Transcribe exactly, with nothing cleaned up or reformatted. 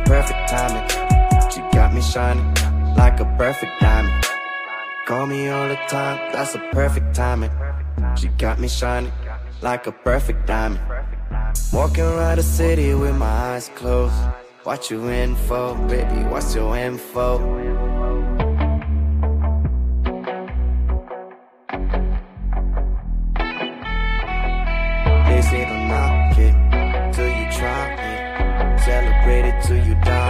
perfect timing. She got me shining like a perfect diamond. Call me all the time, that's a perfect timing. She got me shining like a perfect diamond. Walking around the city with my eyes closed. What you in for, baby, what's your info? They say don't knock it till you try it. Celebrate it till you die.